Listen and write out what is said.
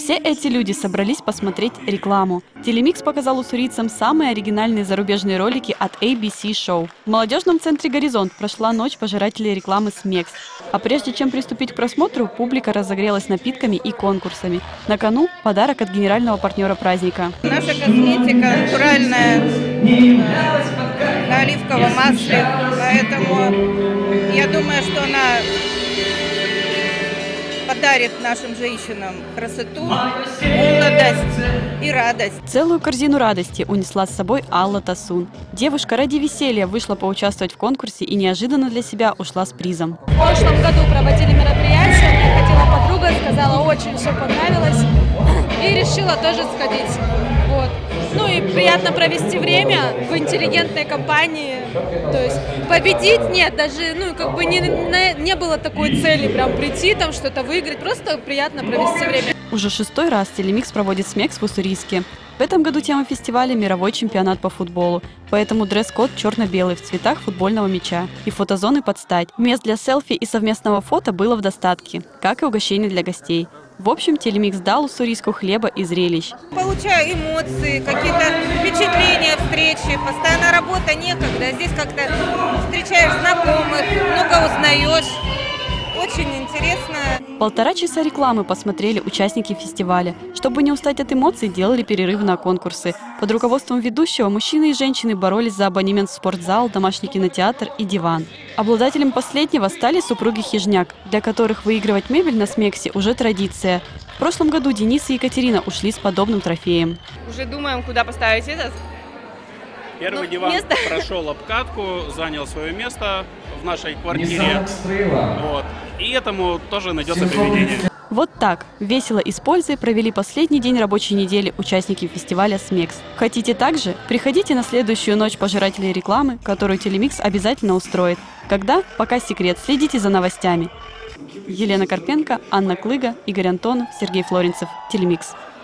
Все эти люди собрались посмотреть рекламу. Телемикс показал уссурийцам самые оригинальные зарубежные ролики от ABC Show. В молодежном центре «Горизонт» прошла ночь пожирателей рекламы «Смекс». А прежде чем приступить к просмотру, публика разогрелась напитками и конкурсами. На кону подарок от генерального партнера праздника. Наша косметика натуральная, на оливковом масле, поэтому я думаю, что она подарит нашим женщинам красоту, молодость и радость. Целую корзину радости унесла с собой Алла Тасун. Девушка ради веселья вышла поучаствовать в конкурсе и неожиданно для себя ушла с призом. В прошлом году проводили мероприятие, мне хотела подруга, сказала, очень все понравилось, и решила тоже сходить. Вот. Ну и приятно провести время в интеллигентной компании. То есть победить нет, даже не было такой цели прям прийти, там что-то выиграть, просто приятно провести время. Уже 6-й раз Телемикс проводит «Смекс» в Уссурийске. В этом году тема фестиваля – мировой чемпионат по футболу. Поэтому дресс-код черно-белый в цветах футбольного мяча и фотозоны под стать. Мест для селфи и совместного фото было в достатке, как и угощений для гостей. В общем, Телемикс дал уссурийску хлеба и зрелищ. Получаю эмоции, какие-то впечатления, встречи. Постоянно работа некогда. Здесь как-то встречаешь знакомых, много узнаешь. Очень интересно. 1,5 часа рекламы посмотрели участники фестиваля. Чтобы не устать от эмоций, делали перерыв на конкурсы. Под руководством ведущего мужчины и женщины боролись за абонемент в спортзал, домашний кинотеатр и диван. Обладателем последнего стали супруги Хижняк, для которых выигрывать мебель на «Смексе» уже традиция. В прошлом году Денис и Екатерина ушли с подобным трофеем. Уже думаем, куда поставить этот. Первый диван прошел обкатку, занял свое место в нашей квартире. Вот. И этому тоже найдется применение. Вот так, весело и с пользой провели последний день рабочей недели участники фестиваля «Смекс». Хотите также? Приходите на следующую ночь пожирателей рекламы, которую Телемикс обязательно устроит. Когда? Пока секрет. Следите за новостями. Елена Карпенко, Анна Клыга, Игорь Антонов, Сергей Флоренцев. Телемикс.